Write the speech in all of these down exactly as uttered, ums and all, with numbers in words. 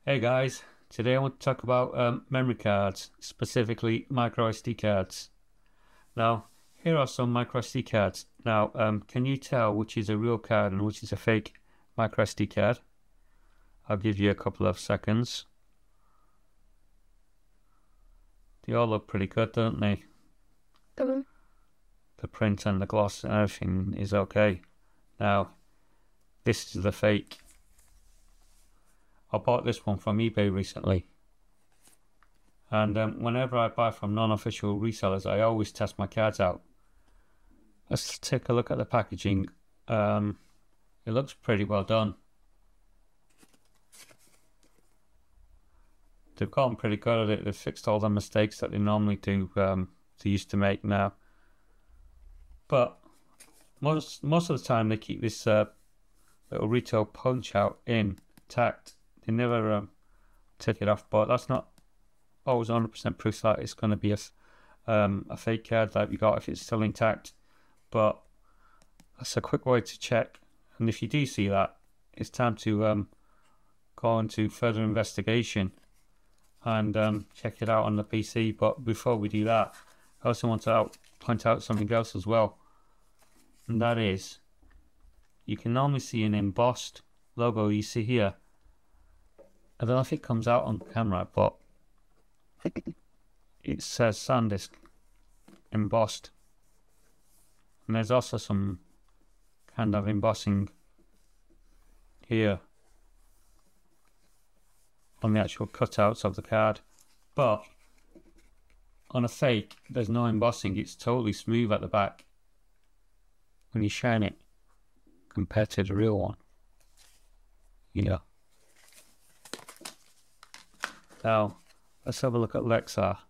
Hey guys, today I want to talk about um, memory cards, specifically microSD cards. Now, here are some microSD cards. Now, um, can you tell which is a real card and which is a fake microSD card? I'll give you a couple of seconds. They all look pretty good, don't they? Mm-hmm. The print and the gloss and everything is okay. Now, this is the fake. I bought this one from eBay recently, and um, whenever I buy from non-official resellers, I always test my cards out. Let's take a look at the packaging. Um, it looks pretty well done. They've gotten pretty good at it. They've fixed all the mistakes that they normally do. Um, they used to make now, but most most of the time they keep this uh, little retail punch out intact. They never um, take it off, but that's not always one hundred percent proof that it's going to be a, um, a fake card that you got if it's still intact. But that's a quick way to check. And if you do see that, it's time to um, go into further investigation and um, check it out on the P C. But before we do that, I also want to out, point out something else as well. And that is, you can normally see an embossed logo you see here. I don't know if it comes out on camera, but it says sandisk embossed. And there's also some kind of embossing here on the actual cutouts of the card. But on a fake, there's no embossing. It's totally smooth at the back when you shine it compared to the real one. Yeah. Now, let's have a look at Lexar.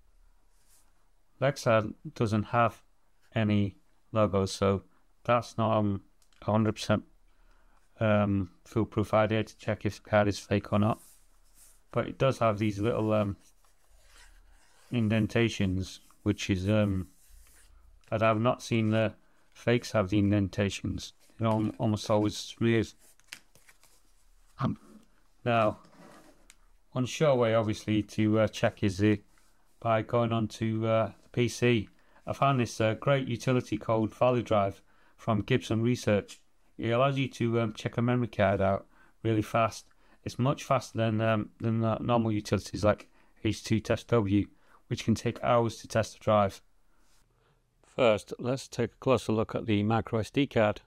Lexar doesn't have any logos, so that's not um, one hundred percent um, foolproof idea to check if the card is fake or not. But it does have these little um, indentations, which is um, that I've not seen the fakes have the indentations. They're almost always smooth. Um, now, one sure way, obviously, to uh, check is uh, by going onto uh, the P C. I found this uh, great utility called Value Drive from Gibson Research. It allows you to um, check a memory card out really fast. It's much faster than um, than uh, normal utilities like H two Test W, which can take hours to test the drive. First, let's take a closer look at the microSD card.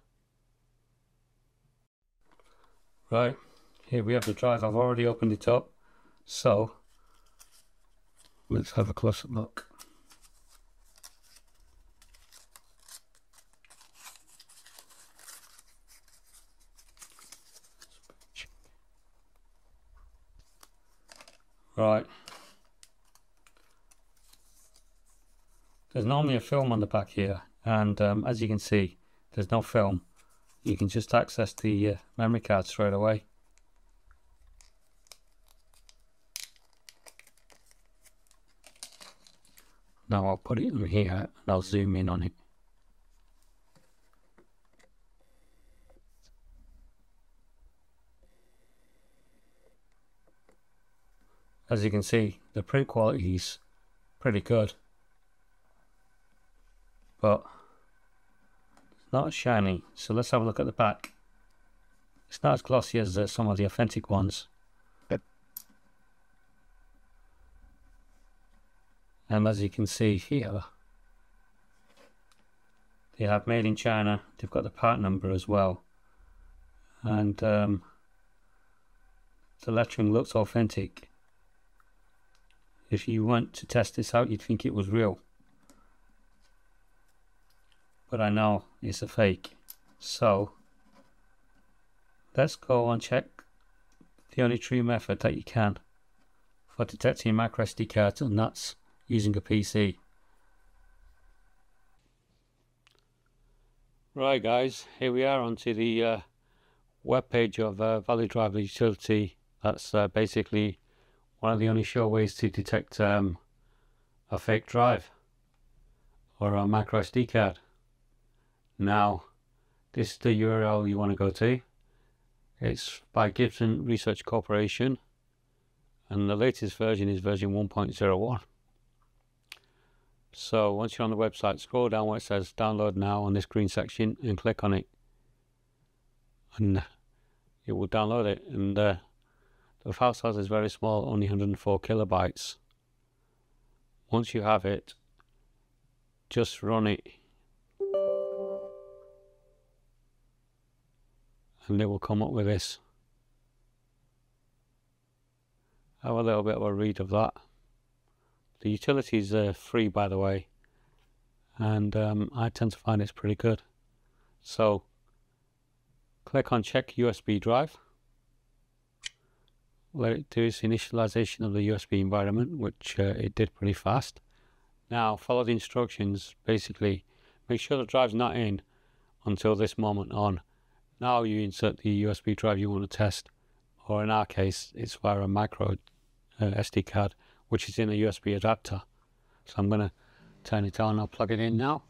Right, here we have the drive. I've already opened it up. So, let's have a closer look. Right. There's normally a film on the back here, and um, as you can see, there's no film. You can just access the uh, memory card straight away. Now I'll put it in here and I'll zoom in on it. As you can see, the print quality is pretty good, but it's not shiny. So let's have a look at the back. It's not as glossy as uh, some of the authentic ones. And as you can see here, they have made in China. They've got the part number as well, and um, the lettering looks authentic. If you went to test this out, you'd think it was real, but I know it's a fake. So let's go and check the only true method that you can for detecting microSD cards, and that's using a P C. Right guys, here we are onto the uh, web page of uh, Value Drive utility. That's uh, basically one of the only sure ways to detect um, a fake drive or a microSD card. Now, this is the U R L you want to go to. It's by Gibson Research Corporation, and the latest version is version one point oh one. So once you're on the website, scroll down where it says download now on this green section and click on it, and it will download it. And uh, the file size is very small, only one hundred four kilobytes. Once you have it, just run it and it will come up with this. Have a little bit of a read of that. The utility is uh, free, by the way, and um, I tend to find it's pretty good. So click on check U S B drive, let it do its initialization of the U S B environment, which uh, it did pretty fast. Now follow the instructions. Basically make sure the drive's not in until this moment on. Now you insert the U S B drive you want to test, or in our case it's via a micro uh, S D card, which is in a U S B adapter. So I'm going to turn it on. I'll plug it in now,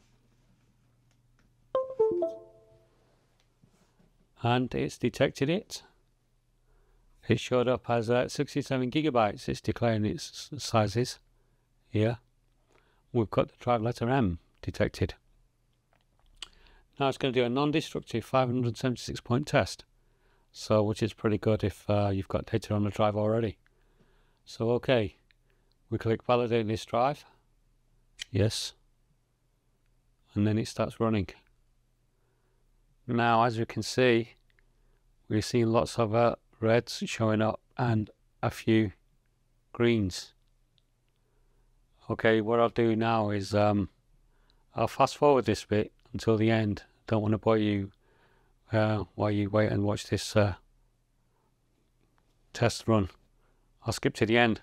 and it's detected it. It showed up as uh, sixty-seven gigabytes. It's declaring its sizes here. We've got the drive letter M detected. Now it's going to do a non-destructive five hundred seventy-six point test, so which is pretty good if uh, you've got data on the drive already. So okay, we click validate this drive, yes, and then it starts running. Now as you can see, we're seeing lots of uh, reds showing up and a few greens. Okay, what I'll do now is um, I'll fast forward this bit until the end. Don't want to bore you uh, while you wait and watch this uh, test run. I'll skip to the end.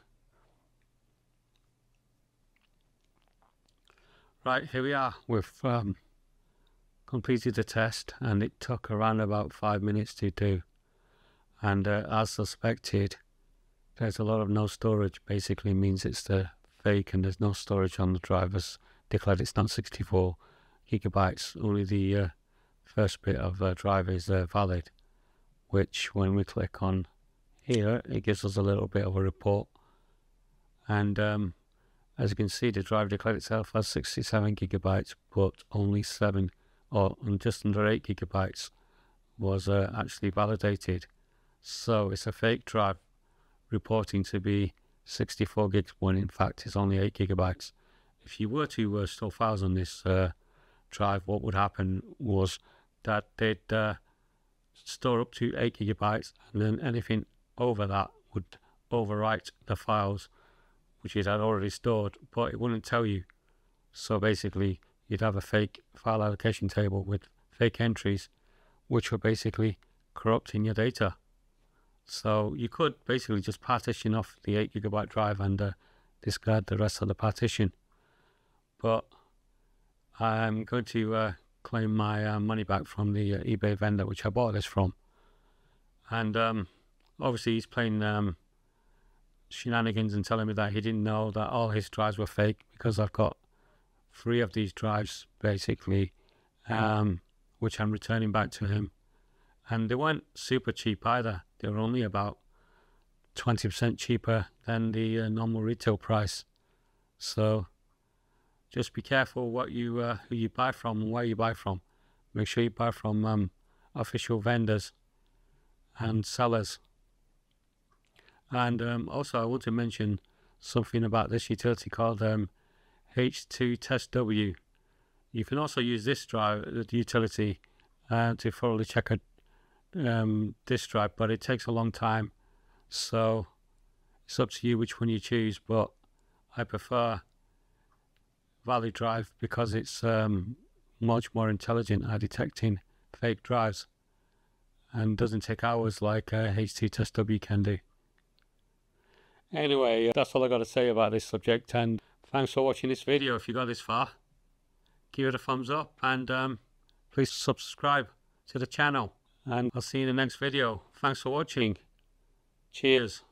Right, here we are. We've um, completed the test, and it took around about five minutes to do. And uh, as suspected, there's a lot of no storage. Basically means it's the fake and there's no storage on the drive. As declared, it's not sixty-four gigabytes. Only the uh, first bit of uh, drive is uh, valid, which when we click on here, it gives us a little bit of a report. And um, as you can see, the drive declared itself as sixty-seven gigabytes, but only seven or just under eight gigabytes was uh, actually validated. So it's a fake drive reporting to be sixty-four gigs when in fact it's only eight gigabytes. If you were to uh, store files on this uh, drive, what would happen was that they'd uh, store up to eight gigabytes, and then anything over that would overwrite the files which it had already stored, but it wouldn't tell you. So basically you'd have a fake file allocation table with fake entries which were basically corrupting your data. So you could basically just partition off the eight gigabyte drive and uh, discard the rest of the partition. But I'm going to uh, claim my uh, money back from the uh, eBay vendor which I bought this from. And um, obviously he's playing um, shenanigans and telling me that he didn't know that all his drives were fake, because I've got three of these drives basically, um, which I'm returning back to him. And they weren't super cheap either. They were only about twenty percent cheaper than the uh, normal retail price. So just be careful what you uh, who you buy from and where you buy from. Make sure you buy from um, official vendors and sellers. And um, also I want to mention something about this utility called um, H two Test W. You can also use this drive, the utility, uh, to thoroughly check a um, disk drive, but it takes a long time. So it's up to you which one you choose, but I prefer Valid Drive because it's um, much more intelligent at detecting fake drives and doesn't take hours like uh, H two Test W can do. Anyway, that's all I got to say about this subject, and thanks for watching this video. If you got this far, give it a thumbs up, and um, please subscribe to the channel, and I'll see you in the next video. Thanks for watching. Cheers.